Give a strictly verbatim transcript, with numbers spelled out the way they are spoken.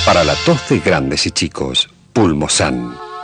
Para la tos de grandes y chicos, Pulmosan.